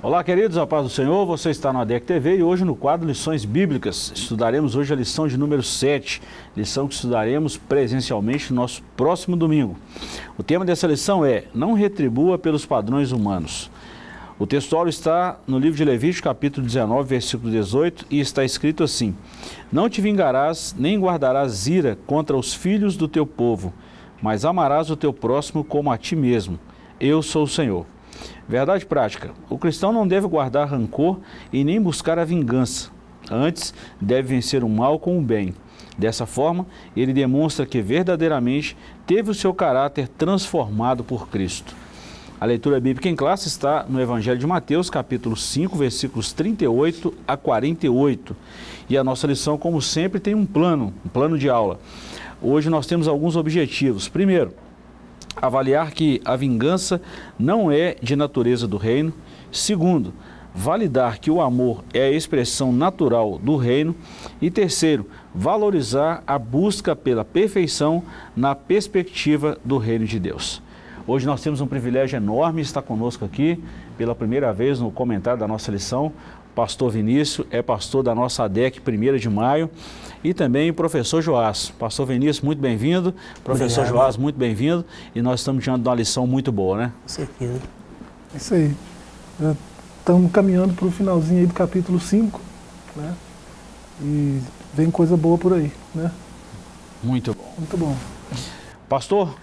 Olá, queridos, a paz do Senhor, você está no ADEC TV e hoje no quadro Lições Bíblicas. Estudaremos hoje a lição de número 7, lição que estudaremos presencialmente no nosso próximo domingo. O tema dessa lição é: não retribua pelos padrões humanos. O textual está no livro de Levítico, capítulo 19, versículo 18, e está escrito assim: não te vingarás, nem guardarás ira contra os filhos do teu povo, mas amarás o teu próximo como a ti mesmo. Eu sou o Senhor. Verdade prática: o cristão não deve guardar rancor e nem buscar a vingança. Antes, deve vencer o mal com o bem. Dessa forma, ele demonstra que verdadeiramente teve o seu caráter transformado por Cristo. A leitura bíblica em classe está no Evangelho de Mateus, capítulo 5, versículos 38 a 48. E a nossa lição, como sempre, tem um plano de aula. Hoje nós temos alguns objetivos. Primeiro, avaliar que a vingança não é de natureza do reino. Segundo, validar que o amor é a expressão natural do reino. E terceiro, valorizar a busca pela perfeição na perspectiva do reino de Deus. Hoje nós temos um privilégio enorme estar conosco aqui, pela primeira vez no comentário da nossa lição, pastor Vinícius, é pastor da nossa ADEC 1º de maio, e também o professor Joás. Pastor Vinícius, muito bem-vindo. Professor Joás, muito bem-vindo. E nós estamos diante de uma lição muito boa, né? Com certeza. É isso aí. Estamos caminhando para o finalzinho aí do capítulo 5, né? E vem coisa boa por aí, né? Muito bom. Muito bom. Pastor,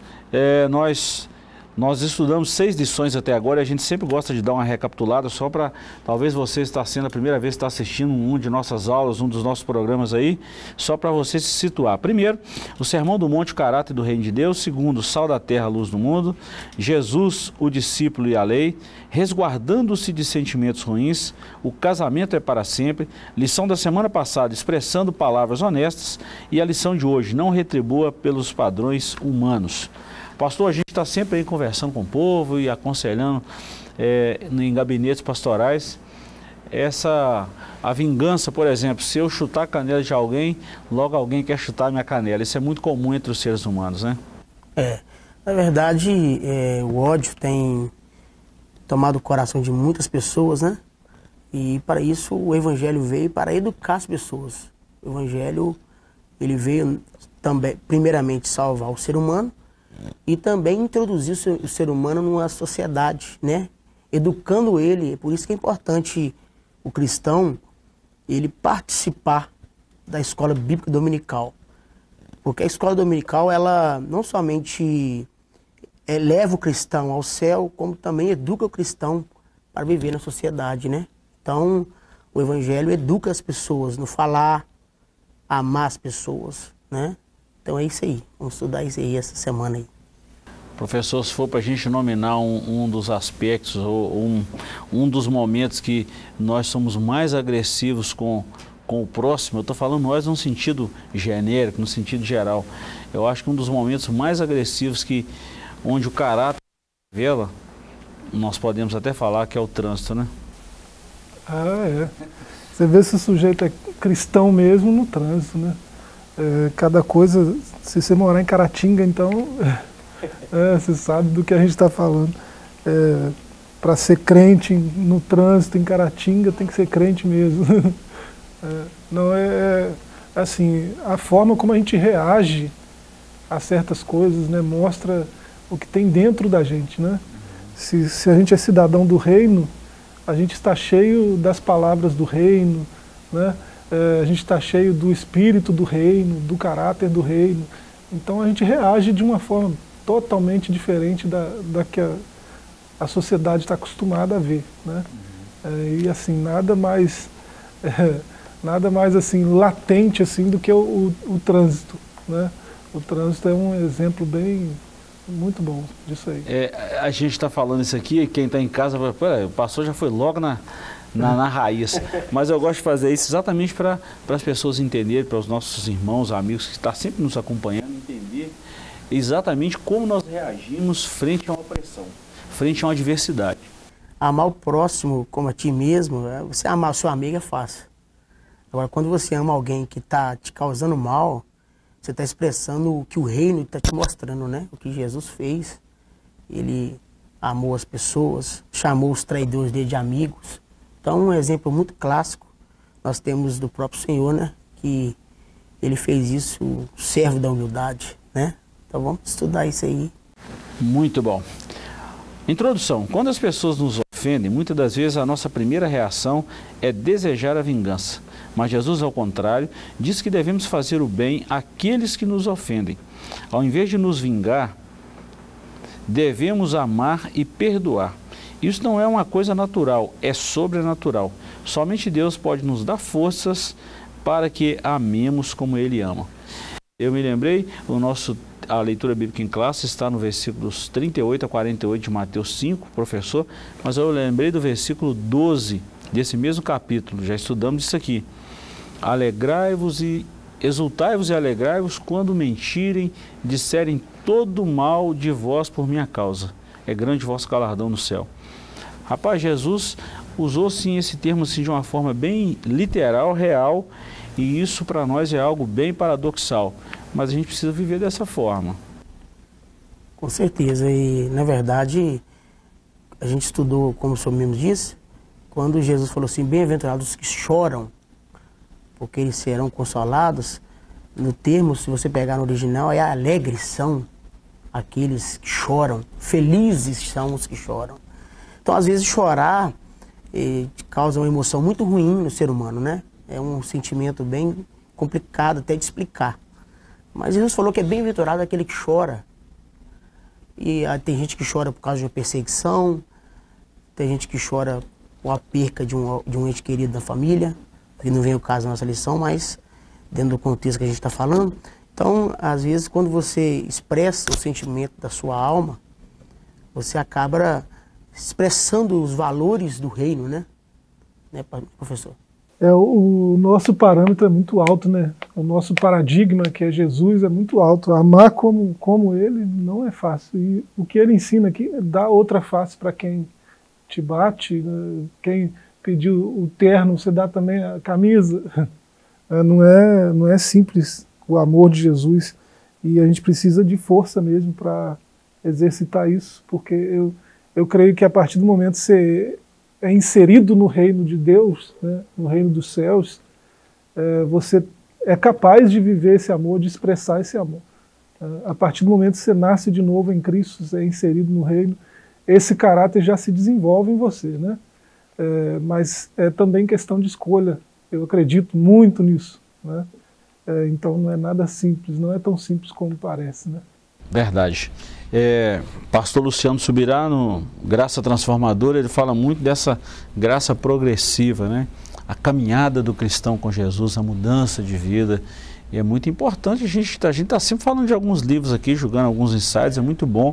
nós estudamos 6 lições até agora e a gente sempre gosta de dar uma recapitulada só para, talvez você está sendo a primeira vez que está assistindo um de nossas aulas, um dos nossos programas aí, só para você se situar. Primeiro, o Sermão do Monte, o caráter do reino de Deus. Segundo, sal da terra, luz do mundo. Jesus, o discípulo e a lei. Resguardando-se de sentimentos ruins. O casamento é para sempre. Lição da semana passada, expressando palavras honestas. E a lição de hoje, não retribua pelos padrões humanos. Pastor, a gente está sempre aí conversando com o povo e aconselhando em gabinetes pastorais. A vingança, por exemplo, se eu chutar a canela de alguém, logo alguém quer chutar a minha canela. Isso é muito comum entre os seres humanos, né? Na verdade, o ódio tem tomado o coração de muitas pessoas, né? E para isso o Evangelho veio para educar as pessoas. O Evangelho, ele veio também, primeiramente, salvar o ser humano, e também introduzir o ser humano numa sociedade, né? Educando ele. Por isso que é importante o cristão ele participar da escola bíblica dominical. Porque a escola dominical, ela não somente leva o cristão ao céu, como também educa o cristão para viver na sociedade, né? Então, o Evangelho educa as pessoas no falar, amar as pessoas, né? Então é isso aí, vamos estudar isso aí essa semana aí. Professor, se for para a gente nominar um dos aspectos, ou um dos momentos que nós somos mais agressivos com o próximo, eu estou falando nós no sentido genérico, no sentido geral, eu acho que um dos momentos mais agressivos onde o caráter revela, nós podemos até falar que é o trânsito, né? Você vê se o sujeito é cristão mesmo no trânsito, né? Cada coisa, se você morar em Caratinga, então, você sabe do que a gente está falando. Para ser crente no trânsito em Caratinga, tem que ser crente mesmo. Não assim, a forma como a gente reage a certas coisas, né, mostra o que tem dentro da gente, né? Se a gente é cidadão do reino, a gente está cheio das palavras do reino, né? A gente está cheio do espírito do reino, do caráter do reino. Então a gente reage de uma forma totalmente diferente da que a sociedade está acostumada a ver, né? E assim, nada mais assim, latente assim, do que o trânsito, né? O trânsito é um exemplo muito bom disso aí. A gente está falando isso aqui, quem está em casa, o pastor já foi logo na raiz, mas eu gosto de fazer isso exatamente para as pessoas entenderem, para os nossos irmãos, amigos que estão sempre nos acompanhando, entender exatamente como nós reagimos frente a uma opressão, frente a uma adversidade. Amar o próximo como a ti mesmo, você amar o seu amigo é fácil. Agora, quando você ama alguém que está te causando mal, você está expressando o que o reino está te mostrando, né? O que Jesus fez. Ele amou as pessoas, chamou os traidores dele de amigos. Então, um exemplo muito clássico nós temos do próprio Senhor, né? Que ele fez isso, o servo da humildade, né? Então vamos estudar isso aí. Muito bom. Introdução. Quando as pessoas nos ofendem, muitas das vezes a nossa primeira reação é desejar a vingança. Mas Jesus, ao contrário, diz que devemos fazer o bem àqueles que nos ofendem. Ao invés de nos vingar, devemos amar e perdoar. Isso não é uma coisa natural, é sobrenatural. Somente Deus pode nos dar forças para que amemos como Ele ama. Eu me lembrei, a leitura bíblica em classe está no versículos 38 a 48 de Mateus 5, professor, mas eu lembrei do versículo 12 desse mesmo capítulo, já estudamos isso aqui. Alegrai-vos e exultai-vos e alegrai-vos quando mentirem, disserem todo mal de vós por minha causa. É grande vosso galardão no céu. Rapaz, Jesus usou sim esse termo assim, de uma forma bem literal, real, e isso para nós é algo bem paradoxal, mas a gente precisa viver dessa forma. Com certeza, e na verdade a gente estudou, como o senhor mesmo disse, quando Jesus falou assim, bem-aventurados os que choram, porque eles serão consolados. No termo, se você pegar no original, é alegres são aqueles que choram, felizes são os que choram. Então, às vezes, chorar causa uma emoção muito ruim no ser humano, né? É um sentimento bem complicado até de explicar. Mas Jesus falou que é bem-aventurado aquele que chora. E tem gente que chora por causa de uma perseguição, tem gente que chora com a perca de um ente querido da família, que não vem o caso da nossa lição, mas dentro do contexto que a gente está falando. Então, às vezes, quando você expressa o sentimento da sua alma, você acaba expressando os valores do reino, né? Professor? O nosso parâmetro é muito alto, né? O nosso paradigma, que é Jesus, é muito alto. Amar como Ele não é fácil. E o que Ele ensina aqui é dar outra face para quem te bate, né? Quem pediu o terno, você dá também a camisa. Não é simples o amor de Jesus, e a gente precisa de força mesmo para exercitar isso, porque eu creio que a partir do momento que você é inserido no reino de Deus, né, no reino dos céus, você é capaz de viver esse amor, de expressar esse amor. A partir do momento que você nasce de novo em Cristo, você é inserido no reino, esse caráter já se desenvolve em você, né? Mas é também questão de escolha. Eu acredito muito nisso, né? Então não é nada simples, não é tão simples como parece, né? Verdade. Pastor Luciano Subirá, no Graça Transformadora, ele fala muito dessa graça progressiva, né? A caminhada do cristão com Jesus, a mudança de vida. E é muito importante, a gente está sempre falando de alguns livros aqui, julgando alguns insights, é muito bom.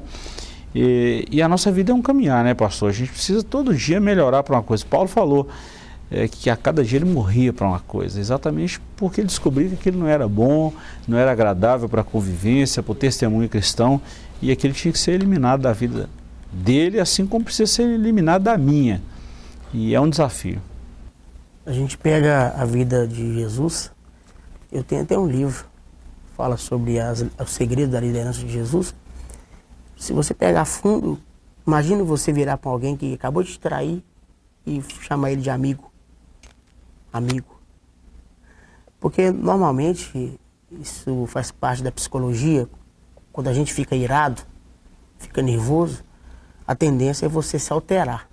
E a nossa vida é um caminhar, né, pastor? A gente precisa todo dia melhorar para uma coisa. Paulo falou que a cada dia ele morria para uma coisa, exatamente porque ele descobriu que aquilo não era bom, não era agradável para a convivência, para o testemunho cristão, e aquilo tinha que ser eliminado da vida dele, assim como precisa ser eliminado da minha. E é um desafio. A gente pega a vida de Jesus, eu tenho até um livro, fala sobre os segredos da liderança de Jesus. Se você pegar a fundo, imagina você virar para alguém que acabou de te trair e chamar ele de amigo. Amigo. Porque normalmente isso faz parte da psicologia. Quando a gente fica irado, fica nervoso, a tendência é você se alterar.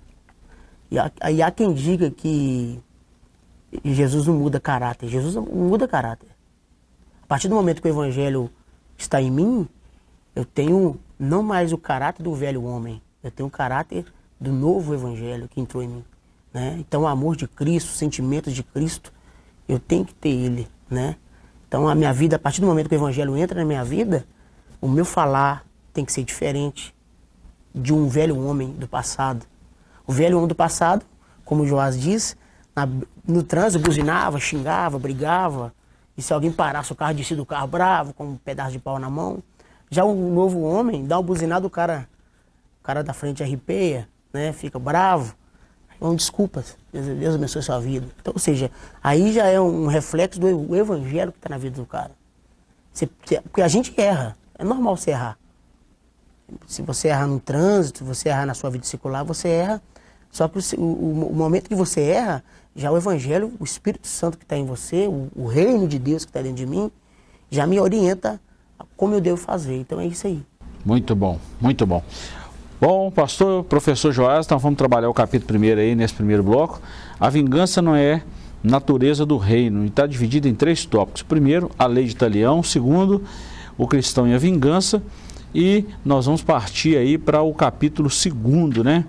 E há quem diga que Jesus não muda caráter. Jesus não muda caráter. A partir do momento que o evangelho está em mim, eu tenho não mais o caráter do velho homem, eu tenho o caráter do novo evangelho que entrou em mim, né? Então o amor de Cristo, os sentimentos de Cristo, eu tenho que ter ele, né? Então a minha vida, a partir do momento que o evangelho entra na minha vida, o meu falar tem que ser diferente de um velho homem do passado. O velho homem do passado, como o Joás diz, no trânsito buzinava, xingava, brigava, e se alguém parasse o carro, descia do carro bravo, com um pedaço de pau na mão. Já o novo homem, dá uma buzinada, o cara da frente arrepeia, né? Fica bravo. Então, desculpas, Deus abençoe a sua vida. Então, ou seja, aí já é um reflexo do evangelho que está na vida do cara. Porque a gente erra, é normal você errar. Se você erra no trânsito, se você errar na sua vida secular, você erra. Só que o momento que você erra, já o Evangelho, o Espírito Santo que está em você, o reino de Deus que está dentro de mim, já me orienta como eu devo fazer. Então é isso aí. Muito bom, muito bom. Bom, pastor, professor Joás, então vamos trabalhar o capítulo 1 aí, nesse primeiro bloco. A vingança não é natureza do reino, e está dividida em 3 tópicos. Primeiro, a lei de Talião. Segundo, o cristão e a vingança. E nós vamos partir aí para o capítulo 2, né?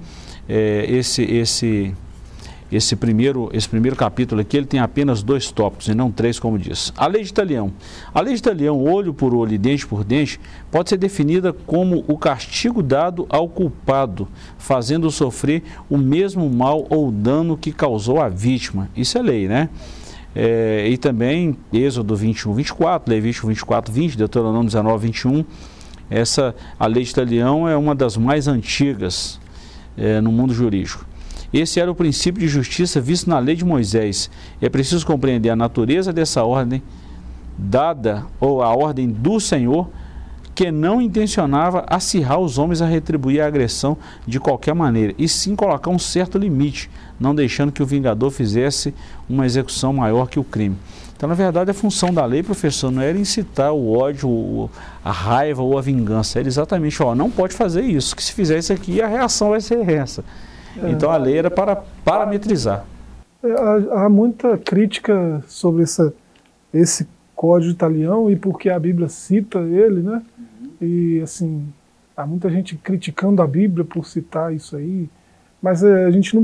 Esse primeiro capítulo aqui, ele tem apenas 2 tópicos e não 3, como diz. A lei de Talião. A lei de Talião, olho por olho e dente por dente, pode ser definida como o castigo dado ao culpado, fazendo sofrer o mesmo mal ou dano que causou a vítima. Isso é lei, né? E também Êxodo 21, 24, Levítico 24, 20, Deuteronômio 19, 21. A lei de Talião é uma das mais antigas no mundo jurídico. Esse era o princípio de justiça visto na lei de Moisés. É preciso compreender a natureza dessa ordem dada, ou a ordem do Senhor, que não intencionava acirrar os homens a retribuir a agressão de qualquer maneira, e sim colocar um certo limite, não deixando que o vingador fizesse uma execução maior que o crime. Então, na verdade, a função da lei, professor, não era incitar o ódio, a raiva ou a vingança. Era exatamente, não pode fazer isso, que se fizer isso aqui, a reação vai ser essa. Então, a lei era para parametrizar. Há muita crítica sobre esse Código de Talião e porque a Bíblia cita ele, né? E, assim, há muita gente criticando a Bíblia por citar isso aí, mas a gente não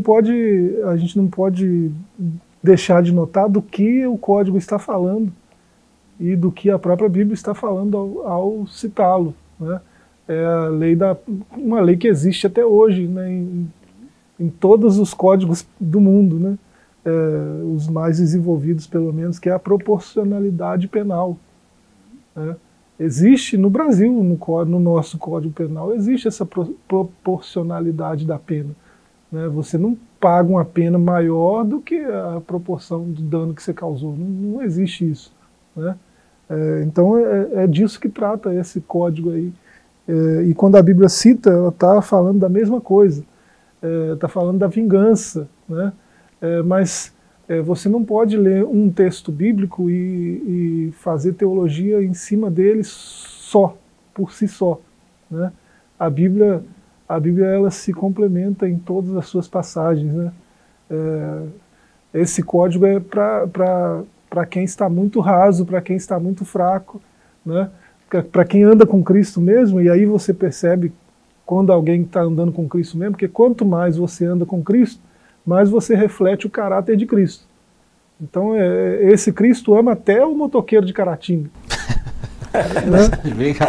pode deixar de notar do que o Código está falando e do que a própria Bíblia está falando ao citá-lo, né? É uma lei que existe até hoje, né? Em todos os códigos do mundo, né? Os mais desenvolvidos, pelo menos, que é a proporcionalidade penal, né? Existe no Brasil, no nosso Código Penal, existe essa proporcionalidade da pena, né? Você não paga uma pena maior do que a proporção do dano que você causou. Não existe isso, né? Então é disso que trata esse código aí. E quando a Bíblia cita, ela está falando da mesma coisa. Está falando da vingança, né? Mas você não pode ler um texto bíblico e fazer teologia em cima dele por si só, né? A Bíblia ela se complementa em todas as suas passagens, né? Esse código é para quem está muito raso, para quem está muito fraco, né? Para quem anda com Cristo mesmo, e aí você percebe quando alguém está andando com Cristo mesmo, porque quanto mais você anda com Cristo, mais você reflete o caráter de Cristo. Então, esse Cristo ama até o motoqueiro de Caratinga. Né?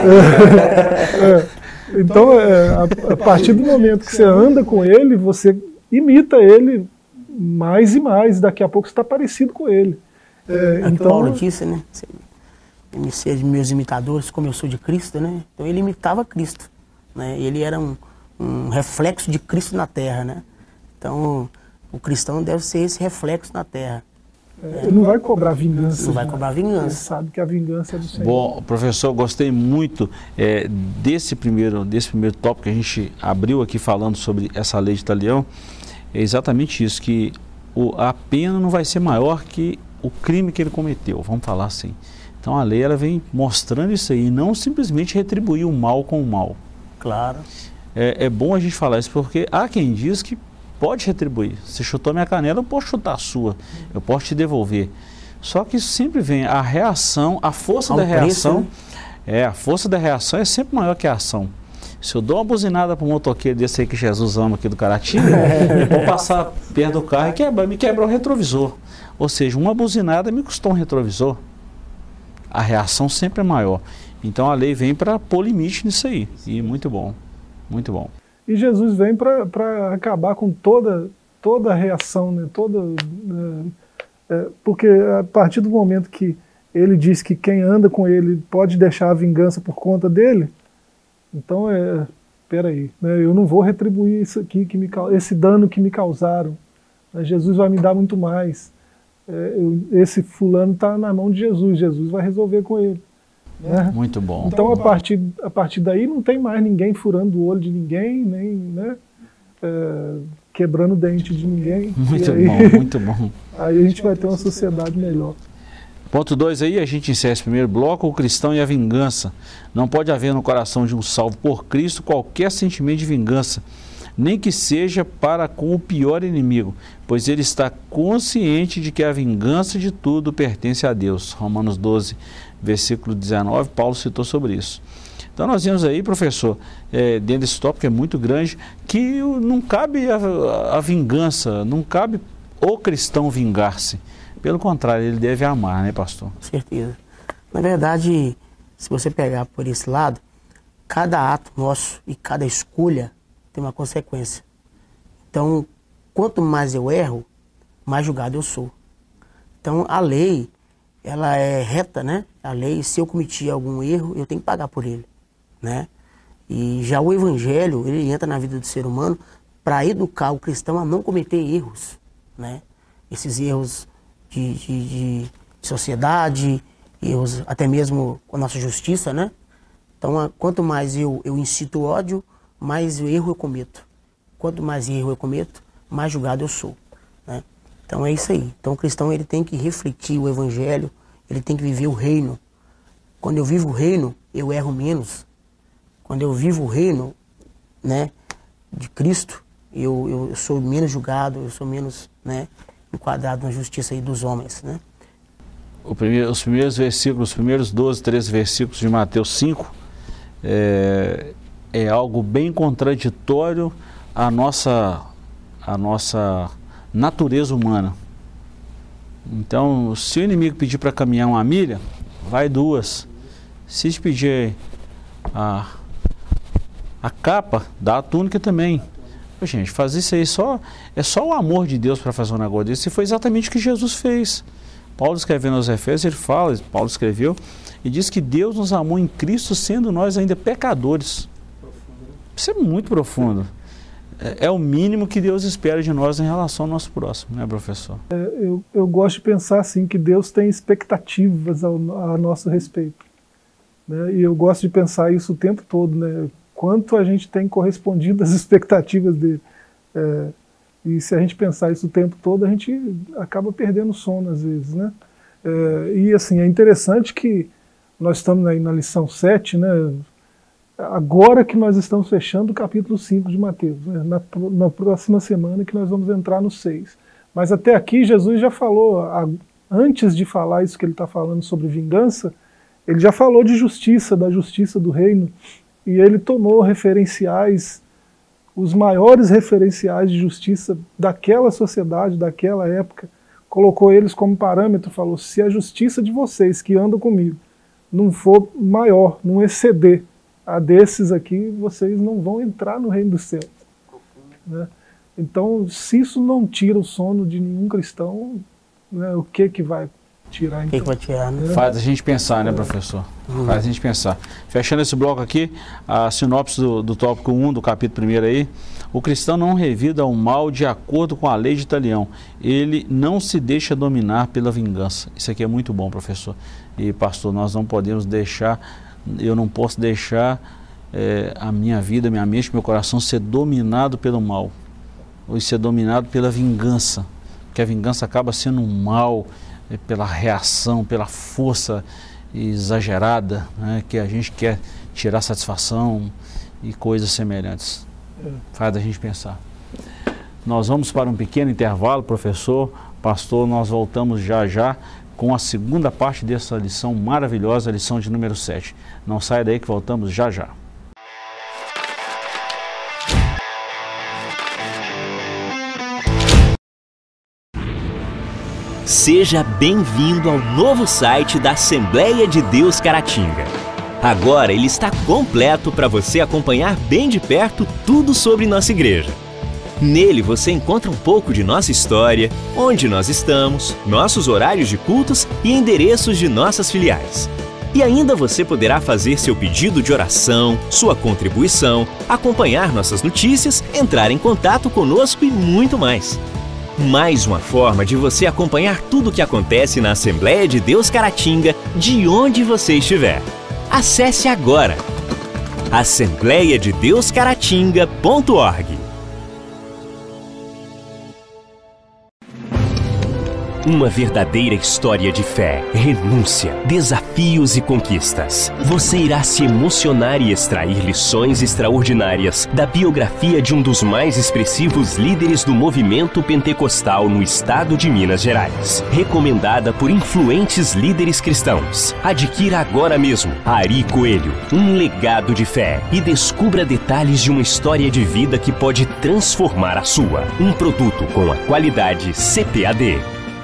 Então, a partir do momento que você anda com ele, você imita ele mais e mais, daqui a pouco você está parecido com ele. Então, Paulo disse, né? Ser meus imitadores, como eu sou de Cristo, né? Então ele imitava Cristo, né? Ele era um reflexo de Cristo na terra, né? Então o cristão deve ser esse reflexo na terra. Ele não vai cobrar vingança. Não vai cobrar vingança. Ele sabe que a vingança é do Senhor. Bom, professor, gostei muito desse primeiro tópico que a gente abriu aqui falando sobre essa lei de Talião. É exatamente isso, que a pena não vai ser maior que o crime que ele cometeu, vamos falar assim. Então a lei ela vem mostrando isso aí, não simplesmente retribuir o mal com o mal. Claro. É bom a gente falar isso, porque há quem diz que pode retribuir. Você chutou minha canela, eu posso chutar a sua, eu posso te devolver. Só que sempre vem a reação, a força da reação. A força da reação é sempre maior que a ação. Se eu dou uma buzinada para um motoqueiro desse aí que Jesus ama aqui do Caratinga, eu vou passar perto do carro e me quebra o retrovisor. Ou seja, uma buzinada me custou um retrovisor. A reação sempre é maior. Então a lei vem para pôr limite nisso aí. E muito bom, muito bom. E Jesus vem para acabar com toda a reação, né? Porque a partir do momento que ele diz que quem anda com ele pode deixar a vingança por conta dele, então peraí, né? Eu não vou retribuir isso aqui, esse dano que me causaram. Jesus vai me dar muito mais. Esse fulano está na mão de Jesus, Jesus vai resolver com ele. Né? Muito bom. Então, a partir daí, não tem mais ninguém furando o olho de ninguém, nem, né, quebrando o dente de ninguém. Muito aí, bom, muito bom. Aí a gente vai ter uma sociedade melhor. Ponto 2 aí, a gente encerra esse primeiro bloco, o cristão e a vingança. Não pode haver no coração de um salvo por Cristo qualquer sentimento de vingança, nem que seja para com o pior inimigo, pois ele está consciente de que a vingança de tudo pertence a Deus. Romanos 12, versículo 19, Paulo citou sobre isso. Então nós vemos aí, professor, dentro desse tópico que é muito grande, que não cabe a vingança, não cabe o cristão vingar-se. Pelo contrário, ele deve amar, né, pastor? Com certeza. Na verdade, se você pegar por esse lado, cada ato nosso e cada escolha tem uma consequência. Então, quanto mais eu erro, mais julgado eu sou. Então, a lei, ela é reta, né? A lei, se eu cometi algum erro, eu tenho que pagar por ele, né? E já o evangelho, ele entra na vida do ser humano para educar o cristão a não cometer erros, né? Esses erros de sociedade, erros até mesmo com a nossa justiça, né? Então, quanto mais eu incito ódio, mais erro eu cometo. Quanto mais erro eu cometo, mais julgado eu sou, né? Então é isso aí. Então o cristão, ele tem que refletir o evangelho, ele tem que viver o reino. Quando eu vivo o reino, eu erro menos. Quando eu vivo o reino, né, de Cristo, eu sou menos julgado, eu sou menos, né, enquadrado na justiça aí dos homens, né? Os primeiros versículos, os primeiros 12, 13 versículos de Mateus 5 é algo bem contraditório à nossa natureza humana. Então, se o inimigo pedir para caminhar 1 milha, vai 2. Se te pedir a capa, dá a túnica também. Gente, fazer isso aí é só o amor de Deus para fazer um negócio desse. E foi exatamente o que Jesus fez. Paulo escrevendo aos Efésios, ele fala, Paulo escreveu, e diz que Deus nos amou em Cristo, sendo nós ainda pecadores. Isso é muito profundo. É o mínimo que Deus espera de nós em relação ao nosso próximo, né, professor? Eu gosto de pensar assim, que Deus tem expectativas a nosso respeito, né? E eu gosto de pensar isso o tempo todo, né? Quanto a gente tem correspondido às expectativas dele. E se a gente pensar isso o tempo todo, a gente acaba perdendo o sono às vezes, né? E assim, é interessante que nós estamos aí na lição 7, né? Agora que nós estamos fechando o capítulo 5 de Mateus, né? Na próxima semana que nós vamos entrar no 6. Mas até aqui Jesus já falou, antes de falar isso que ele está falando sobre vingança, ele já falou de justiça, da justiça do reino, e ele tomou referenciais, os maiores referenciais de justiça daquela sociedade, daquela época, colocou eles como parâmetro, falou, se a justiça de vocês que andam comigo não for maior, não exceder a desses aqui, vocês não vão entrar no reino dos céus, né? Então, se isso não tira o sono de nenhum cristão, né, o que vai tirar? Então? O que vai tirar, né? Faz a gente pensar, né, professor? Faz a gente pensar. Fechando esse bloco aqui, a sinopse do tópico 1 do capítulo 1 aí. O cristão não revida o mal de acordo com a lei de Italião. Ele não se deixa dominar pela vingança. Isso aqui é muito bom, professor. E, pastor, nós não podemos deixar, eu não posso deixar a minha vida, minha mente, meu coração ser dominado pelo mal. Ou ser dominado pela vingança. Porque a vingança acaba sendo um mal, pela reação, pela força exagerada, né, que a gente quer tirar satisfação e coisas semelhantes. Faz a gente pensar. Nós vamos para um pequeno intervalo, professor, pastor, nós voltamos já com a segunda parte dessa lição maravilhosa, a lição de número 7. Não saia daí que voltamos já. Seja bem-vindo ao novo site da Assembleia de Deus Caratinga. Agora ele está completo para você acompanhar bem de perto tudo sobre nossa igreja. Nele você encontra um pouco de nossa história, onde nós estamos, nossos horários de cultos e endereços de nossas filiais. E ainda você poderá fazer seu pedido de oração, sua contribuição, acompanhar nossas notícias, entrar em contato conosco e muito mais. Mais uma forma de você acompanhar tudo o que acontece na Assembleia de Deus Caratinga, de onde você estiver. Acesse agora assembleiadedeuscaratinga.org. Uma verdadeira história de fé, renúncia, desafios e conquistas. Você irá se emocionar e extrair lições extraordinárias da biografia de um dos mais expressivos líderes do movimento pentecostal no estado de Minas Gerais. Recomendada por influentes líderes cristãos. Adquira agora mesmo Ari Coelho, um legado de fé, e descubra detalhes de uma história de vida que pode transformar a sua. Um produto com a qualidade CPAD.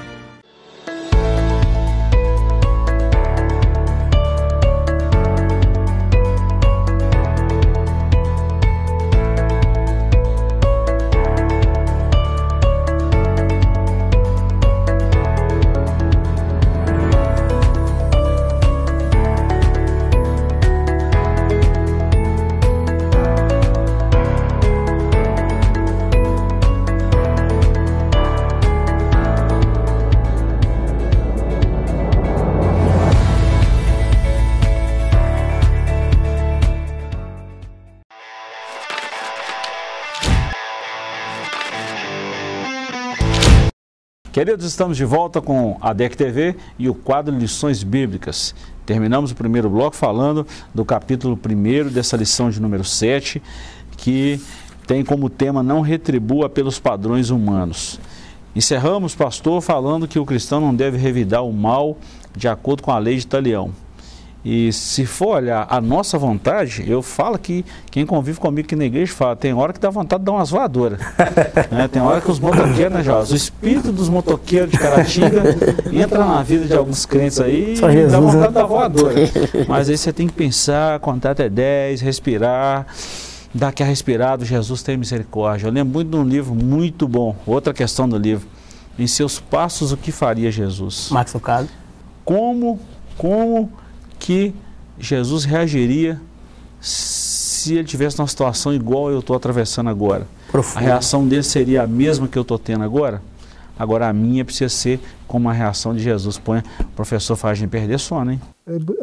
Queridos, estamos de volta com a ADEC TV e o quadro Lições Bíblicas. Terminamos o primeiro bloco falando do capítulo 1 dessa lição de número 7, que tem como tema Não retribua pelos padrões humanos. Encerramos, pastor, falando que o cristão não deve revidar o mal de acordo com a lei de Talião. E se for olhar a nossa vontade, eu falo que quem convive comigo aqui na igreja fala, tem hora que dá vontade de dar umas voadoras. Né? Tem hora que os motoqueiros, né, Jorge? O espírito dos motoqueiros de Caratinga entra na vida de alguns crentes aí e dá vontade de dar voadora. Mas aí você tem que pensar, contar até 10, respirar, dar aquela respirada, Jesus tem misericórdia. Eu lembro muito de um livro muito bom, outra questão do livro, Em Seus Passos, o que faria Jesus? Max Lucado. Como que Jesus reagiria se ele tivesse numa situação igual eu estou atravessando agora? Profundo. A reação dele seria a mesma que eu estou tendo agora? Agora a minha precisa ser como a reação de Jesus. Põe o professor faz a gente perder sono, hein?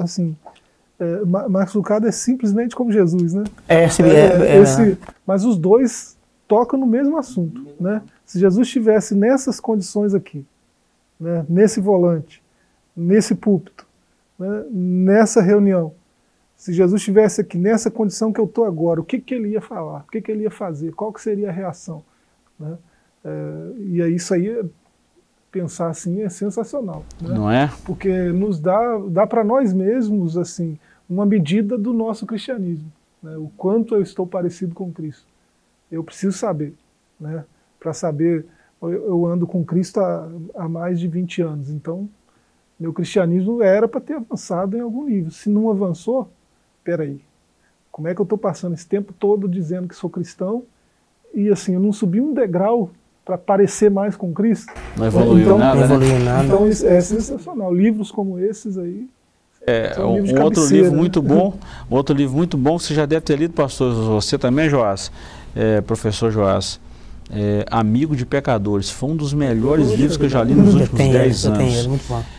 Max Lucado é simplesmente como Jesus, né? Mas os dois tocam no mesmo assunto, né? Se Jesus estivesse nessas condições aqui, né? Nesse volante, nesse púlpito, né, nessa reunião, se Jesus estivesse aqui nessa condição que eu estou agora, o que ele ia falar? O que ele ia fazer? Qual que seria a reação? Né? E aí isso aí, pensar assim, é sensacional. Né? Não é? Porque nos dá para nós mesmos assim, uma medida do nosso cristianismo. Né? O quanto eu estou parecido com Cristo. Eu preciso saber. Né? Para saber, eu ando com Cristo há mais de 20 anos, então meu cristianismo era para ter avançado em algum nível. Se não avançou, peraí, como é que eu estou passando esse tempo todo dizendo que sou cristão e assim, eu não subi um degrau para parecer mais com Cristo? Não evoluiu nada, Então isso é sensacional. Livros como esses aí. Um outro livro muito bom, você já deve ter lido, pastor, você também, Joás, professor Joás, Amigo de Pecadores. Foi um dos melhores livros que eu já li nos últimos 10 anos. Muito bom.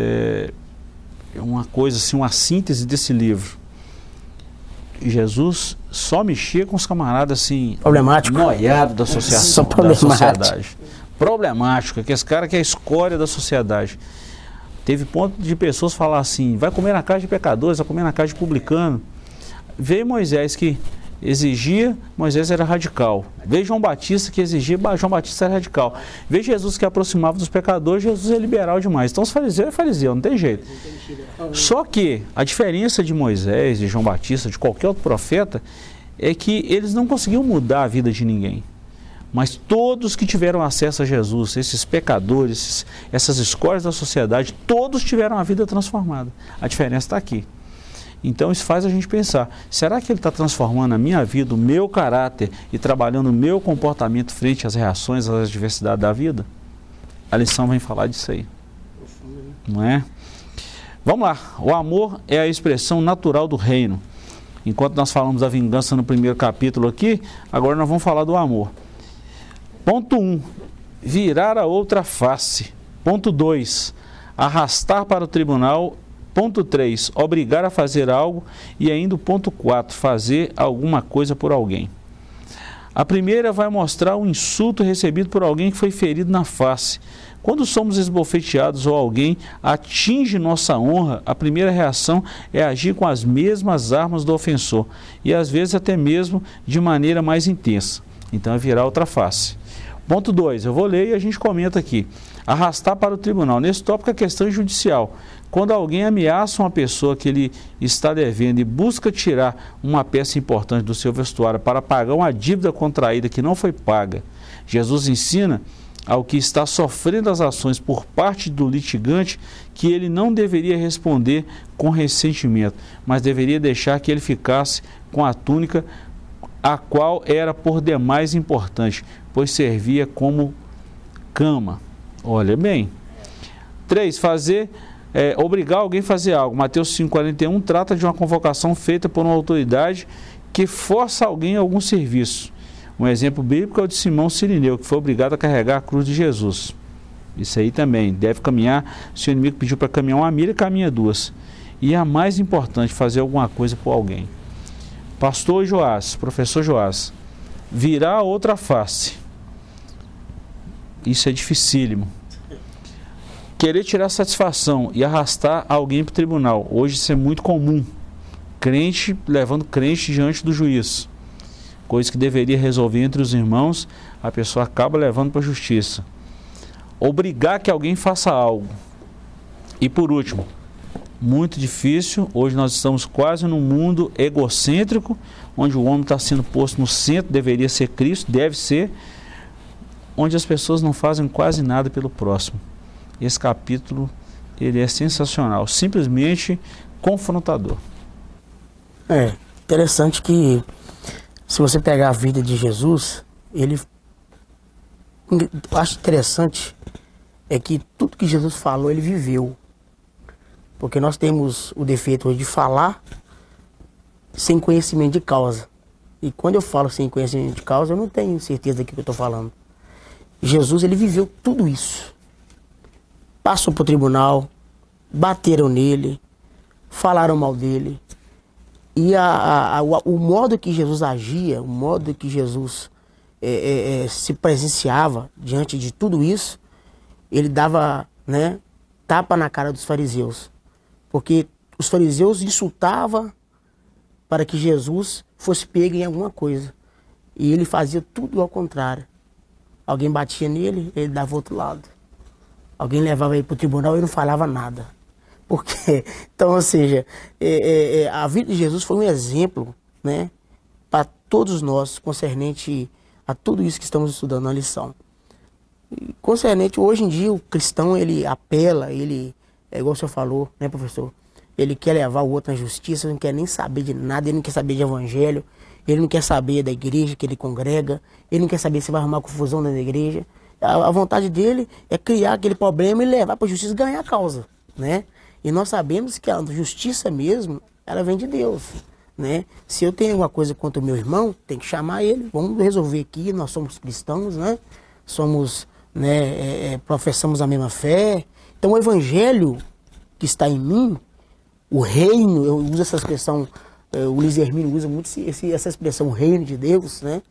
Uma coisa assim, uma síntese desse livro. Jesus só mexia com os camaradas assim, problemático, noiado da associação, da sociedade. Problemático, que esse cara que é a escória da sociedade. Teve ponto de pessoas falar assim, vai comer na casa de pecadores, vai comer na casa de publicano. Veio Moisés que exigia, Moisés era radical. Veio João Batista que exigia, João Batista era radical. Veio Jesus que aproximava dos pecadores, Jesus é liberal demais. Então os fariseus é fariseu, não tem jeito. Só que a diferença de Moisés, de João Batista, de qualquer outro profeta, é que eles não conseguiam mudar a vida de ninguém. Mas todos que tiveram acesso a Jesus, esses pecadores, essas escórias da sociedade, todos tiveram a vida transformada. A diferença está aqui. Então isso faz a gente pensar, será que ele está transformando a minha vida, o meu caráter e trabalhando o meu comportamento frente às reações, às adversidades da vida? A lição vem falar disso aí. Não é? Vamos lá, o amor é a expressão natural do reino. Enquanto nós falamos da vingança no primeiro capítulo aqui, agora nós vamos falar do amor. Ponto 1, virar a outra face. Ponto 2, arrastar para o tribunal Ponto 3, obrigar a fazer algo. E ainda o ponto 4, fazer alguma coisa por alguém. A primeira vai mostrar um insulto recebido por alguém que foi ferido na face. Quando somos esbofeteados ou alguém atinge nossa honra, a primeira reação é agir com as mesmas armas do ofensor e às vezes até mesmo de maneira mais intensa. Então é virar outra face. Ponto 2, eu vou ler e a gente comenta aqui. Arrastar para o tribunal. Nesse tópico a questão judicial. Quando alguém ameaça uma pessoa que ele está devendo e busca tirar uma peça importante do seu vestuário para pagar uma dívida contraída que não foi paga, Jesus ensina ao que está sofrendo as ações por parte do litigante que ele não deveria responder com ressentimento, mas deveria deixar que ele ficasse com a túnica, a qual era por demais importante, pois servia como cama. Olha bem. 3. Obrigar alguém a fazer algo. Mateus 5,41 trata de uma convocação feita por uma autoridade que força alguém a algum serviço. Um exemplo bíblico é o de Simão Cirineu, que foi obrigado a carregar a cruz de Jesus. Isso aí também, deve caminhar, se o inimigo pediu para caminhar 1 milha, caminha 2. E a mais importante, fazer alguma coisa por alguém. Pastor Joás, professor Joás, virar a outra face. Isso é dificílimo. Querer tirar satisfação e arrastar alguém para o tribunal. Hoje isso é muito comum. Crente levando crente diante do juiz. Coisa que deveria resolver entre os irmãos, a pessoa acaba levando para a justiça. Obrigar que alguém faça algo. E por último, muito difícil, hoje nós estamos quase num mundo egocêntrico, onde o homem está sendo posto no centro, deveria ser Cristo, deve ser, onde as pessoas não fazem quase nada pelo próximo. Esse capítulo, ele é sensacional, simplesmente confrontador. É interessante que, se você pegar a vida de Jesus, eu acho interessante é que tudo que Jesus falou, ele viveu. Porque nós temos o defeito hoje de falar sem conhecimento de causa. E quando eu falo sem conhecimento de causa, eu não tenho certeza do que eu estou falando. Jesus, ele viveu tudo isso. Passou para o tribunal, bateram nele, falaram mal dele. E o modo que Jesus agia, o modo que Jesus se presenciava diante de tudo isso, ele dava, né, tapa na cara dos fariseus. Porque os fariseus insultavam para que Jesus fosse pego em alguma coisa. E ele fazia tudo ao contrário. Alguém batia nele, ele dava o outro lado. Alguém levava ele para o tribunal e não falava nada. Porque, então, ou seja, a vida de Jesus foi um exemplo, né, para todos nós, concernente a tudo isso que estamos estudando na lição. E, concernente, hoje em dia, o cristão, ele apela, ele, igual o senhor falou, né, professor? Ele quer levar o outro na justiça, não quer nem saber de nada, ele não quer saber de evangelho, ele não quer saber da igreja que ele congrega, ele não quer saber se vai arrumar confusão na igreja. A vontade dele é criar aquele problema e levar para a justiça e ganhar a causa, né? E nós sabemos que a justiça mesmo, ela vem de Deus, né? Se eu tenho alguma coisa contra o meu irmão, tem que chamar ele, vamos resolver aqui, nós somos cristãos, né? Somos, né, professamos a mesma fé. Então o evangelho que está em mim, o reino, eu uso essa expressão, o Luiz Hermínio usa muito essa expressão, o reino de Deus, né?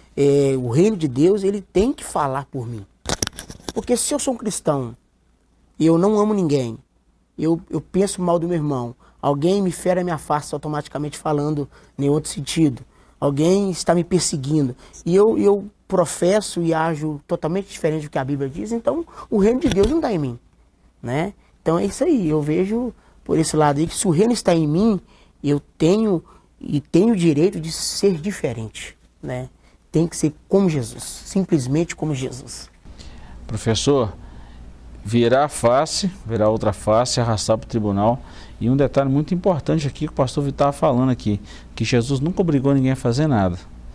O reino de Deus, ele tem que falar por mim. Porque se eu sou um cristão e eu não amo ninguém, eu penso mal do meu irmão, alguém me fere a minha face automaticamente falando em outro sentido, alguém está me perseguindo, e eu professo e ajo totalmente diferente do que a Bíblia diz, então o reino de Deus não está em mim, né? Então é isso aí, eu vejo por esse lado aí que se o reino está em mim, eu tenho o direito de ser diferente, né? Tem que ser como Jesus, simplesmente como Jesus. Professor, virar a face, virar outra face, arrastar para o tribunal. E um detalhe muito importante aqui que o pastor Vitor estava falando aqui, que Jesus nunca obrigou ninguém a fazer nada.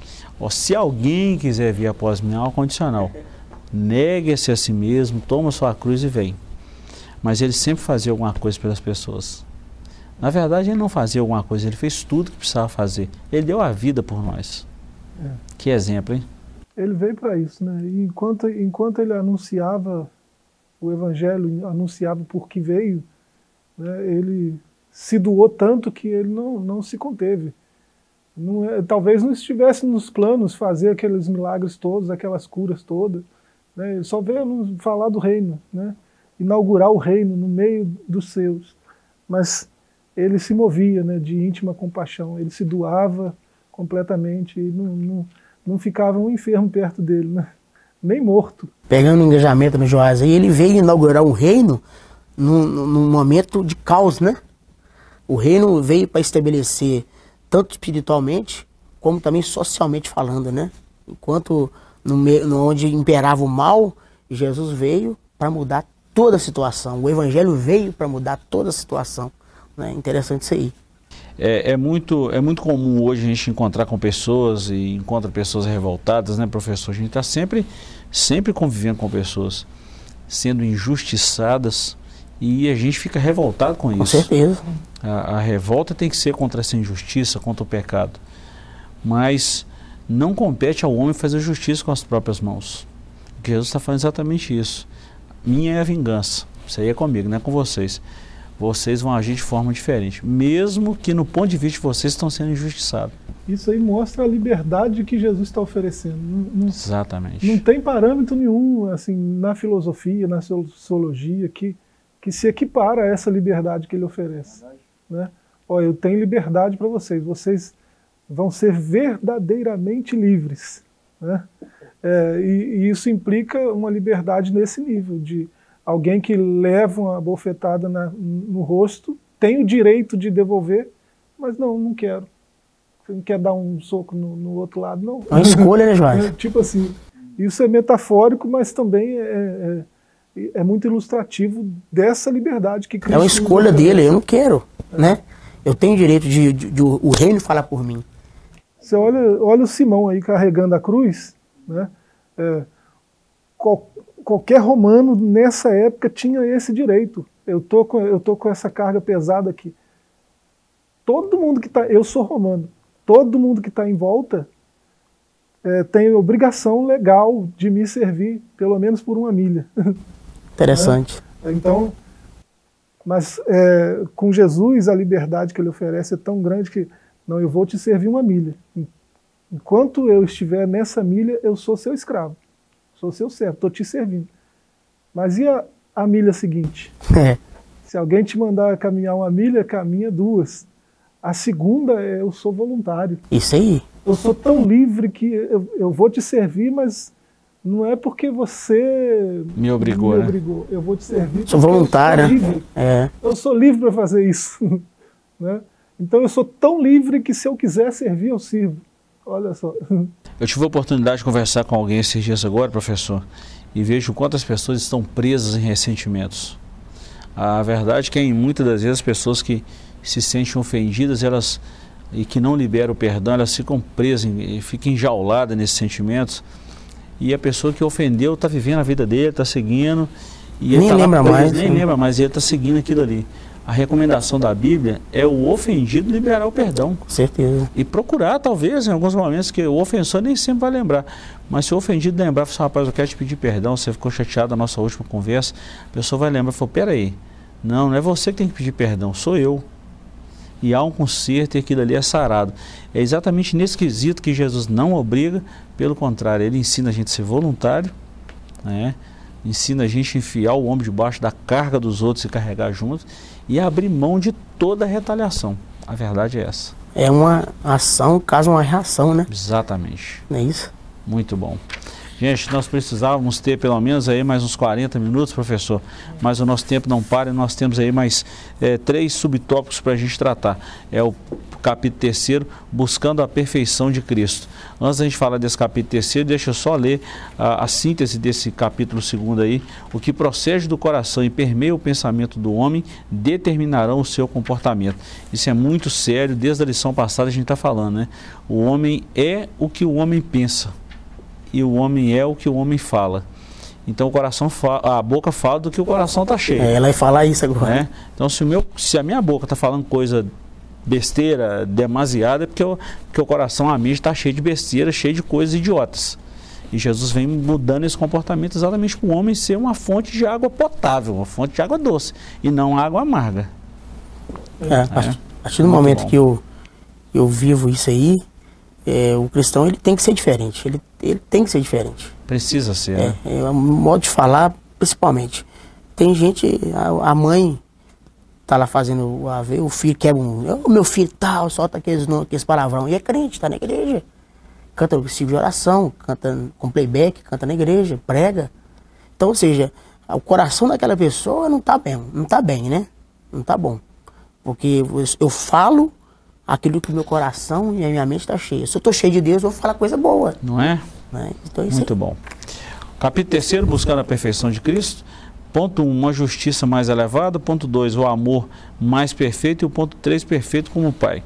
Se alguém quiser vir após mim, há um condicional. Negue-se a si mesmo, toma sua cruz e vem. Mas ele sempre fazia alguma coisa pelas pessoas. Na verdade, ele não fazia alguma coisa, ele fez tudo que precisava fazer. Ele deu a vida por nós. Que exemplo, hein? Ele veio para isso, né? E enquanto ele anunciava o evangelho, anunciava por que veio, né? Ele se doou tanto que ele não se conteve. Talvez não estivesse nos planos fazer aqueles milagres todos, aquelas curas todas, né? Ele só veio falar do reino, né? Inaugurar o reino no meio dos seus. Mas ele se movia, né, de íntima compaixão, ele se doava completamente, e não ficava um enfermo perto dele, né? Nem morto. Pegando o engajamento no Joás aí, ele veio inaugurar um reino num momento de caos, né? O reino veio para estabelecer, tanto espiritualmente, como também socialmente falando, né? Enquanto onde imperava o mal, Jesus veio para mudar toda a situação. O Evangelho veio para mudar toda a situação. Né? Interessante isso aí. É muito comum hoje a gente encontrar com pessoas e encontra pessoas revoltadas, né, professor? A gente está sempre convivendo com pessoas sendo injustiçadas e a gente fica revoltado com isso. Com certeza. A revolta tem que ser contra essa injustiça, contra o pecado. Mas não compete ao homem fazer justiça com as próprias mãos. Porque Jesus está falando exatamente isso. Minha é a vingança. Isso aí é comigo, não é com vocês. Vocês vão agir de forma diferente, mesmo que no ponto de vista de vocês estão sendo injustiçados. Isso aí mostra a liberdade que Jesus está oferecendo. Exatamente. Não tem parâmetro nenhum assim, na filosofia, na sociologia, que se equipara a essa liberdade que ele oferece. Né? Olha, eu tenho liberdade para vocês vão ser verdadeiramente livres. Né? E isso implica uma liberdade nesse nível, de alguém que leva uma bofetada no rosto, tem o direito de devolver, mas não quero. Você não quer dar um soco no outro lado, não. É uma escolha, né, Joás? Tipo assim, isso é metafórico, mas também é muito ilustrativo dessa liberdade que Cristo é uma escolha dele, eu não quero, né? Eu tenho o direito de o reino falar por mim. Você olha o Simão aí carregando a cruz, né? Qualquer romano nessa época tinha esse direito. Eu tô com essa carga pesada aqui. Todo mundo que está... Eu sou romano. Todo mundo que está em volta tem obrigação legal de me servir, pelo menos por 1 milha. Interessante. Então, mas com Jesus a liberdade que ele oferece é tão grande que, não, eu vou te servir 1 milha. Enquanto eu estiver nessa milha, eu sou seu escravo. Sou seu servo, estou te servindo. Mas e a milha seguinte? Se alguém te mandar caminhar 1 milha, caminha 2. A segunda eu sou voluntário. Isso aí. Eu sou tão livre que eu vou te servir, mas não é porque você me obrigou. Eu vou te servir. Sou voluntário. Eu sou livre para fazer isso. Né? Então eu sou tão livre que se eu quiser servir, eu sirvo. Olha só. Eu tive a oportunidade de conversar com alguém esses dias agora, professor, e vejo quantas pessoas estão presas em ressentimentos. A verdade é que muitas das vezes as pessoas que se sentem ofendidas e que não liberam o perdão, elas ficam presas e ficam enjauladas nesses sentimentos. E a pessoa que ofendeu está vivendo a vida dele, está seguindo. E nem lembra mais. Nem lembra mais, e ele está seguindo aquilo ali. A recomendação da Bíblia é o ofendido liberar o perdão. Com certeza. E procurar, talvez, em alguns momentos, que o ofensor nem sempre vai lembrar. Mas se o ofendido lembrar, falar, rapaz, eu quero te pedir perdão, você ficou chateado na nossa última conversa, a pessoa vai lembrar, falou, peraí, não é você que tem que pedir perdão, sou eu. E há um conserto e aquilo ali é sarado. É exatamente nesse quesito que Jesus não obriga, pelo contrário, ele ensina a gente a ser voluntário, né? Ensina a gente a enfiar o ombro debaixo da carga dos outros e carregar juntos e abrir mão de toda a retaliação. A verdade é essa. É uma ação, caso uma reação, né? Exatamente. Não é isso? Muito bom. Gente, nós precisávamos ter pelo menos aí mais uns 40 minutos, professor, mas o nosso tempo não para e nós temos aí mais 3 subtópicos para a gente tratar. É o capítulo 3º, Buscando a Perfeição de Cristo. Antes da gente falar desse capítulo 3º, deixa eu só ler a síntese desse capítulo 2º aí. O que procede do coração e permeia o pensamento do homem determinarão o seu comportamento. Isso é muito sério, desde a lição passada a gente está falando, né? O homem é o que o homem pensa. E o homem é o que o homem fala. Então a boca fala do que o coração está cheio. Ela vai falar isso agora. Né? Então se a minha boca está falando coisa besteira, demasiada, é porque o coração, a mente está cheio de besteira, cheio de coisas idiotas. E Jesus vem mudando esse comportamento exatamente para o homem ser uma fonte de água potável, uma fonte de água doce, e não água amarga. A partir do momento que eu vivo isso aí, o cristão ele tem que ser diferente. Ele tem que ser diferente. Precisa ser, né? O modo de falar, principalmente. Tem gente, a mãe tá lá fazendo o filho quebra o meu filho tal, solta aqueles palavrão. E é crente, tá na igreja. Canta círculo de oração, canta com playback, canta na igreja, prega. Então, ou seja, o coração daquela pessoa não tá bem, né? Não tá bom. Porque eu falo aquilo que o meu coração e a minha mente está cheia. Se eu estou cheio de Deus, eu vou falar coisa boa. Não é? Então, muito bom. Capítulo 3, buscando a perfeição de Cristo. Ponto 1, uma justiça mais elevada. Ponto 2, o amor mais perfeito. E o ponto 3, perfeito como o Pai.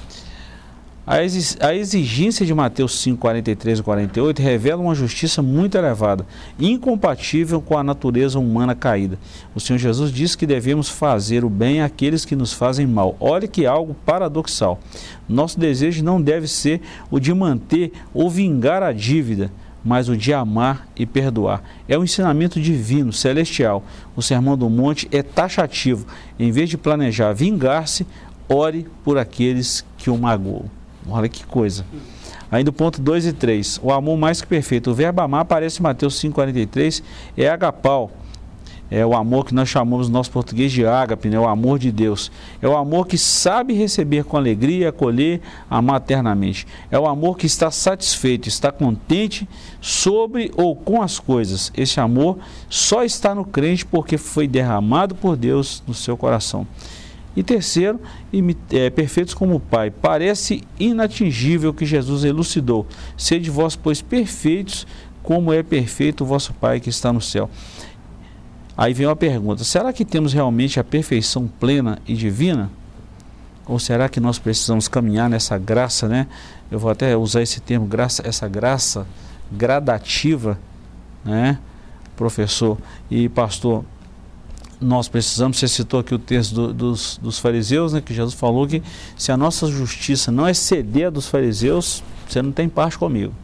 A exigência de Mateus 5, 43 e 48 revela uma justiça muito elevada, incompatível com a natureza humana caída. O Senhor Jesus disse que devemos fazer o bem àqueles que nos fazem mal. Olha que algo paradoxal. Nosso desejo não deve ser o de manter ou vingar a dívida, mas o de amar e perdoar. É um ensinamento divino, celestial. O Sermão do Monte é taxativo. Em vez de planejar vingar-se, ore por aqueles que o magoam. Olha que coisa. Ainda o ponto 2 e 3. O amor mais que perfeito. O verbo amar aparece em Mateus 5,43. É agapau. É o amor que nós chamamos no nosso português de ágape, né? O amor de Deus. É o amor que sabe receber com alegria, acolher, amar eternamente. É o amor que está satisfeito, está contente sobre ou com as coisas. Esse amor só está no crente porque foi derramado por Deus no seu coração. E terceiro, perfeitos como o Pai. Parece inatingível que Jesus elucidou. Sede vós, pois, perfeitos, como é perfeito o vosso Pai que está no céu. Aí vem uma pergunta: será que temos realmente a perfeição plena e divina? Ou será que nós precisamos caminhar nessa graça, né? Eu vou até usar esse termo, graça, essa graça gradativa, né, professor e pastor? Nós precisamos, você citou aqui o texto dos fariseus, né, que Jesus falou que se a nossa justiça não exceder a dos fariseus, você não tem parte comigo.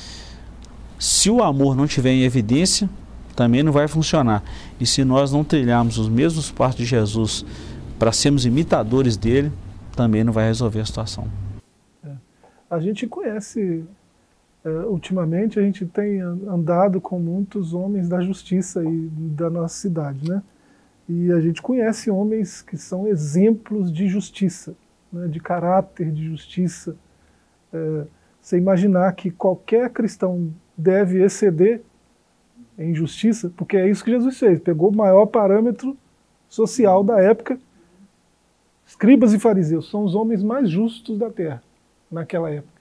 Se o amor não estiver em evidência, também não vai funcionar. E se nós não trilharmos os mesmos passos de Jesus para sermos imitadores dele, também não vai resolver a situação. A gente conhece, ultimamente a gente tem andado com muitos homens da justiça e da nossa cidade, né? E a gente conhece homens que são exemplos de justiça, né, de caráter de justiça. Você imaginar que qualquer cristão deve exceder em justiça, porque é isso que Jesus fez. Pegou o maior parâmetro social da época. Escribas e fariseus são os homens mais justos da terra naquela época.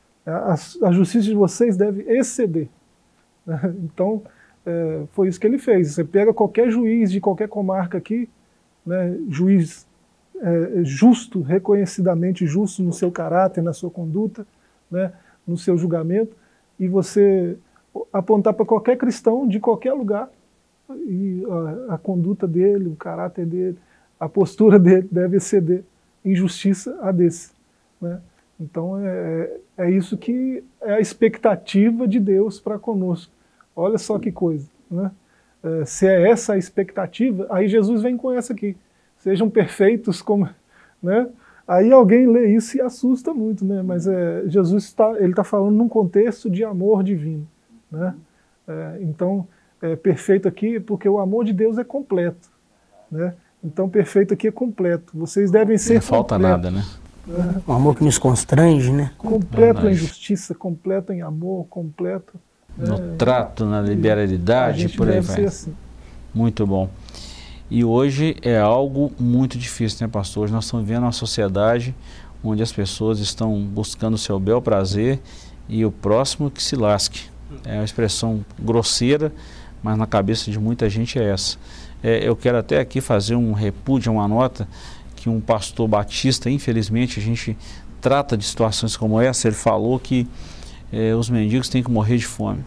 A justiça de vocês deve exceder. Então, foi isso que ele fez. Você pega qualquer juiz de qualquer comarca aqui, né, juiz justo, reconhecidamente justo no seu caráter, na sua conduta, né, no seu julgamento, e você apontar para qualquer cristão de qualquer lugar, e a conduta dele, o caráter dele, a postura dele deve exceder em justiça a desse, né? Então é isso que é a expectativa de Deus para conosco. Olha só que coisa, né? Se é essa a expectativa, aí Jesus vem com essa aqui: sejam perfeitos como, né? Aí alguém lê isso e assusta muito, né? Mas Jesus está falando num contexto de amor divino, né? Então, perfeito aqui porque o amor de Deus é completo, né? Então, perfeito aqui é completo. Vocês devem ser completos. Não falta nada, né? Um amor que nos constrange, né? Completo em justiça, completo em amor, completo no trato, na liberalidade, por aí vai. Assim. Muito bom. E hoje é algo muito difícil, né, pastor? Hoje nós estamos vivendo uma sociedade onde as pessoas estão buscando o seu bel prazer e o próximo que se lasque. É uma expressão grosseira, mas na cabeça de muita gente é essa. Eu quero até aqui fazer um repúdio, uma nota, que um pastor batista, infelizmente, a gente trata de situações como essa. Ele falou que os mendigos têm que morrer de fome.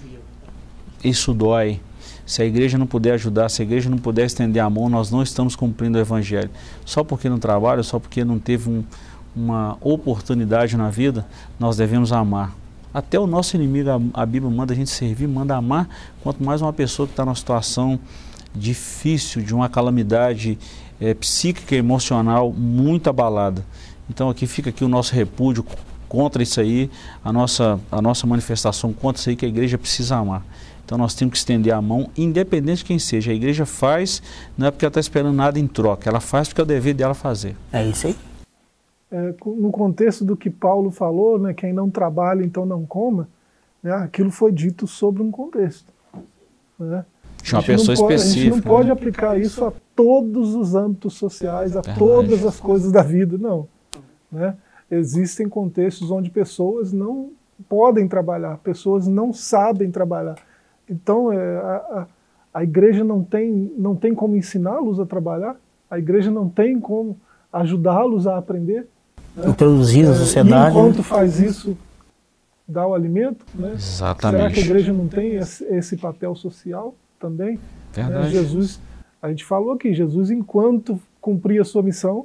Isso dói. Se a igreja não puder ajudar, se a igreja não puder estender a mão, nós não estamos cumprindo o evangelho. Só porque não trabalha, só porque não teve uma oportunidade na vida, nós devemos amar. Até o nosso inimigo, a Bíblia manda a gente servir, manda amar, quanto mais uma pessoa que está numa situação difícil, de uma calamidade psíquica e emocional muito abalada. Então aqui fica aqui o nosso repúdio contra isso aí, a nossa manifestação contra isso aí, que a igreja precisa amar. Então nós temos que estender a mão, independente de quem seja. A igreja faz, não é porque ela está esperando nada em troca, ela faz porque é o dever dela fazer. É isso aí. No contexto do que Paulo falou, né, quem não trabalha então não coma, né, aquilo foi dito sobre um contexto. Né? De uma pessoa específica. A gente não pode aplicar isso a todos os âmbitos sociais, a todas as coisas da vida, não. Né? Existem contextos onde pessoas não podem trabalhar, pessoas não sabem trabalhar. Então, a igreja não tem como ensiná-los a trabalhar, a igreja não tem como ajudá-los a aprender. Né? Introduzir na sociedade. E enquanto faz isso, dá o alimento. Né? Exatamente. Será que a igreja não tem esse papel social também? Verdade. Jesus, a gente falou aqui, Jesus, enquanto cumpria a sua missão,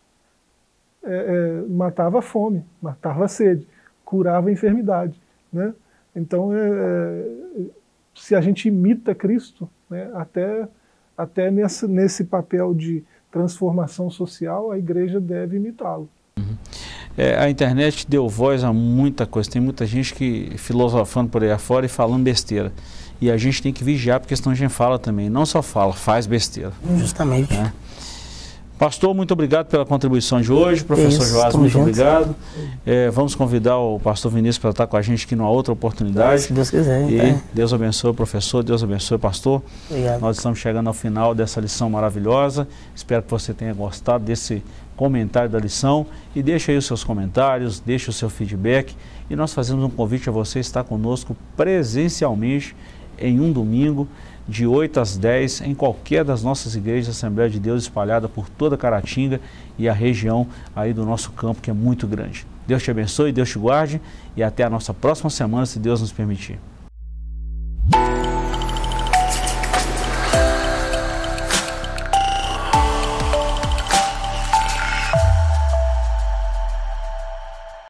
matava a fome, matava a sede, curava a enfermidade. Né? Então, se a gente imita Cristo, né, até nesse papel de transformação social, a igreja deve imitá-lo. A internet deu voz a muita coisa, tem muita gente que filosofando por aí afora e falando besteira. E a gente tem que vigiar, porque senão a gente fala também, não só fala, faz besteira. Justamente. Né? Pastor, muito obrigado pela contribuição de hoje. Professor Joás, muito obrigado. Vamos convidar o pastor Vinícius para estar com a gente aqui numa outra oportunidade. Se Deus quiser. E Deus abençoe o professor, Deus abençoe o pastor. Obrigado. Nós estamos chegando ao final dessa lição maravilhosa. Espero que você tenha gostado desse comentário da lição. E deixe aí os seus comentários, deixe o seu feedback. E nós fazemos um convite a você estar conosco presencialmente em um domingo, de 8 às 10, em qualquer das nossas igrejas Assembleia de Deus espalhada por toda Caratinga e a região aí do nosso campo, que é muito grande. Deus te abençoe, Deus te guarde e até a nossa próxima semana, se Deus nos permitir.